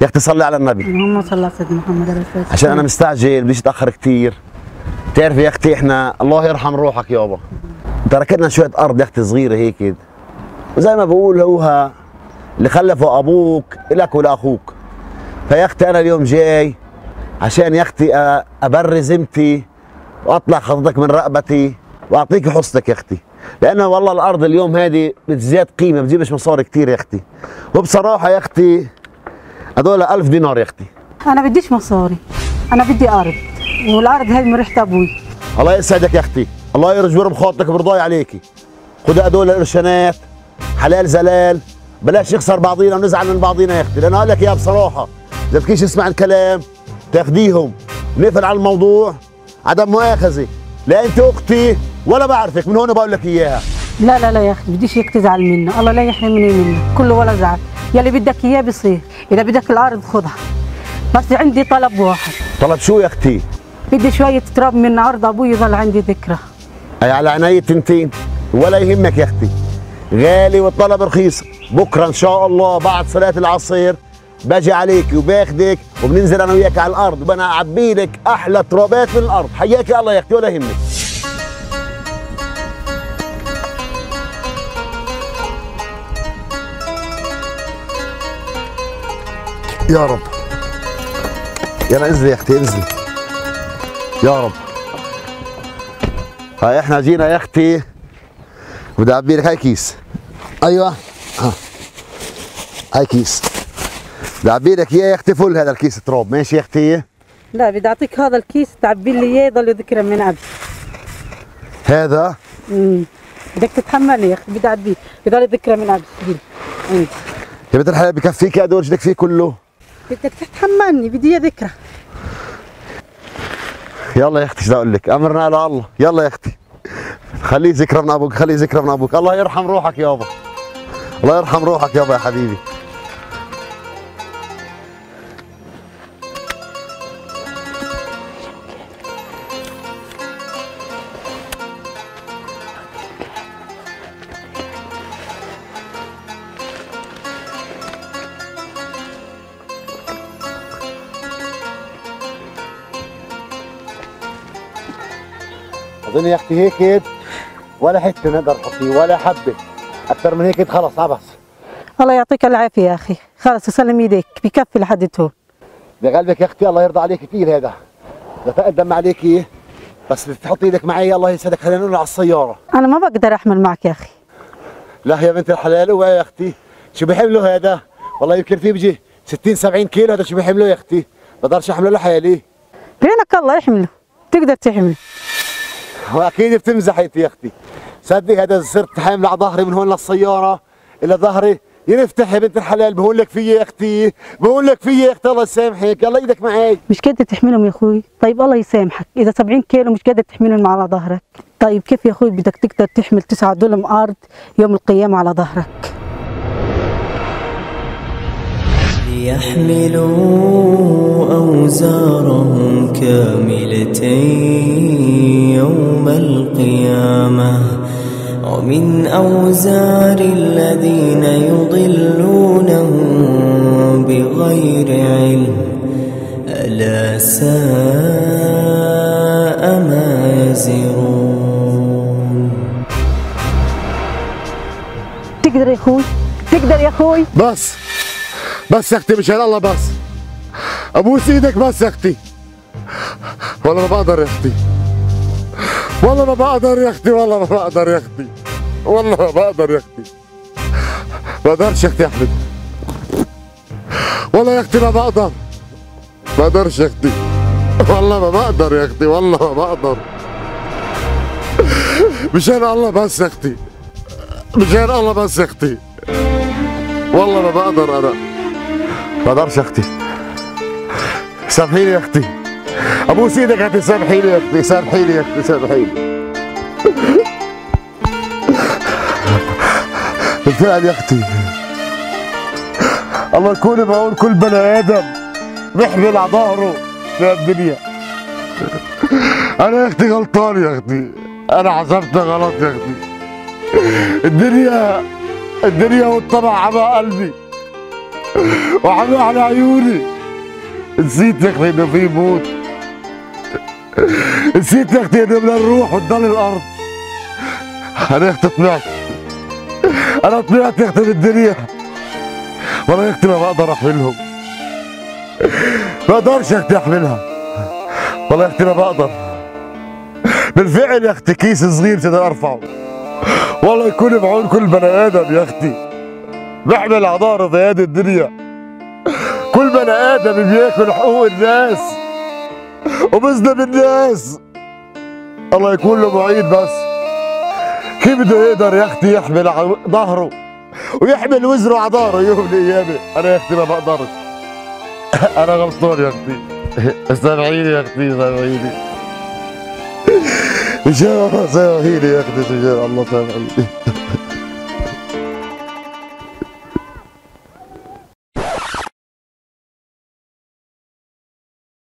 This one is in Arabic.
يا اختي صلي على النبي. اللهم صل على سيدنا محمد عليه الصلاه والسلام. عشان انا مستعجل بديش اتاخر كثير. بتعرفي يا اختي احنا الله يرحم روحك يابا تركتنا شويه ارض يا اختي صغيره هيك كده، وزي ما بقولوها اللي خلفوا ابوك لك ولاخوك. فيا اختي انا اليوم جاي عشان يا اختي ابرز قيمتي واطلع خطتك من رقبتي واعطيك حصتك يا اختي، لانه والله الارض اليوم هذه بتزيد قيمه، بتجيبش مصاري كثير يا اختي. وبصراحه يا اختي هذول 1000 دينار يا اختي. انا بديش مصاري، انا بدي ارض، والارض هاي من ريحه ابوي. الله يسعدك يا اختي، الله يرجبر بخاطرك برضاي عليكي. خذي هدول القرشانات حلال زلال، بلاش نخسر بعضينا ونزعل من بعضينا يا اختي، لانه اقول لك اياها بصراحه اذا بدكيش تسمع الكلام تاخديهم ونقفل على الموضوع عدم مؤاخذه، لا انت اختي ولا بعرفك، من هون بقول لك اياها. لا لا لا يا اخي بديش هيك تزعل منه، الله لا يحرمني منه، كله ولا زعل، يلي بدك اياه بصير، اذا بدك الارض خذها. بس عندي طلب واحد. طلب شو يا اختي؟ بدي شويه تراب من ارض ابوي يضل عندي ذكرى. اي على عيني تنتين، ولا يهمك يا اختي، غالي والطلب رخيص. بكره ان شاء الله بعد صلاه العصر باجي عليك وباخدك وبننزل انا وياك على الارض وانا اعبي لك احلى ترابات من الارض. حياك الله يا اختي ولا يهمك. يا رب يلا انزلي يا اختي انزلي يا رب. هاي احنا جينا يا اختي بدي اعبي لك هاي كيس. ايوه هاي كيس بدي اعبي لك اياه يا اختي فل هذا الكيس تراب. ماشي يا اختي؟ لا بدي اعطيك هذا الكيس تعبي لي اياه يضل ذكرى من ابي. هذا؟ بدك تتحملني يا اختي، بدي اعبيه يضل ذكرى من ابي. انت يا بنت الحلال بكفيك يا دور بدك فيه كله؟ بدك تتحملني بدي اياه ذكرى. يلا يا اختي ايش بدي اقول لك، امرنا على الله. يلا يا اختي خليه ذكرى من ابوك، خليه ذكرى من ابوك. الله يرحم روحك يابا، الله يرحم روحك يابا يا حبيبي. اظن يا اختي هيك ولا حته نقدر نحطيه ولا حبه، اكثر من هيك خلص عبس. الله يعطيك العافيه يا اخي، خلص سلم ايديك بكفي لحد هون. بقلبك يا اختي الله يرضى عليك كثير، هذا بتقدم عليكي بس تحطي ايدك معي. الله يسعدك خلينا نقول على السياره. انا ما بقدر احمل معك يا اخي. لا يا بنت الحلال اوعي يا اختي، شو بيحمله هذا؟ والله يمكن فيه بيجي 60 70 كيلو، هذا شو بيحمله يا اختي؟ بقدرش احمله لحالي. بينك الله يحمله، تقدر تحمله. واكيد بتمزحي يا اختي، صدق هذا صرت حامل على ظهري من هون للسياره الى ظهري ينفتح يا بنت الحلال. بقول لك فيي يا اختي، بقول لك فيي يا اختي الله يسامحك، الله ايدك معي. مش قادر تحملهم يا اخوي؟ طيب الله يسامحك، اذا 70 كيلو مش قادر تحملهم على ظهرك، طيب كيف يا اخوي بدك تقدر تحمل 9 دلم ارض يوم القيامه على ظهرك؟ ليحملوا أوزارهم كاملة يوم القيامة ومن أوزار الذين يضلونهم بغير علم ألا ساء ما يزرون. تقدر يا اخوي، تقدر يا اخوي. بس يا اختي مشان الله بس ابوس ايدك بس يا اختي. والله ما بقدر يا اختي، والله ما بقدر يا اختي، والله ما بقدر يا اختي، والله ما بقدر يا اختي، ما بقدرش يا اختي احمد، والله يا اختي ما بقدر، ما بقدرش يا اختي، والله ما بقدر يا اختي، والله ما بقدر. مشان الله بس يا اختي، مشان الله بس يا اختي، والله ما بقدر انا، ما بقدرش يا اختي. سامحيني يا اختي، ابوس ايدك يا اختي، سامحيني يا اختي، سامحيني يا اختي، سامحيني. بالفعل يا اختي الله يكون بعون كل بني ادم بيحمل على ظهره في الدنيا. انا يا اختي غلطان يا اختي، انا حسبتها غلط يا اختي. الدنيا والطمع عمى قلبي، وعمي على عيوني. نسيت يا اختي انه في موت. نسيت يا اختي انه بدنا نروح وتضل الارض. انا يا اختي طمعت. انا طمعت يا اختي بالدنيا. والله يا اختي ما بقدر احملهم. ما بقدرش يا اختي احملها. والله يا اختي ما بقدر. بالفعل يا اختي كيس صغير بدي ارفعه. والله يكون بعون كل بني ادم يا اختي. بحمل على ظهره في هذه الدنيا. كل بني ادم بياكل حقوق الناس وبظلم الناس. الله يكون له معين بس. كيف بده يقدر يا اختي يحمل على ظهره ويحمل وزره على ظهره يوم من الايام؟ انا يا اختي ما بقدرش. انا غلطان يا اختي. سامحيني يا اختي، سامحيني. ان شاء الله سامحيني يا اختي، ان شاء الله سامحيني.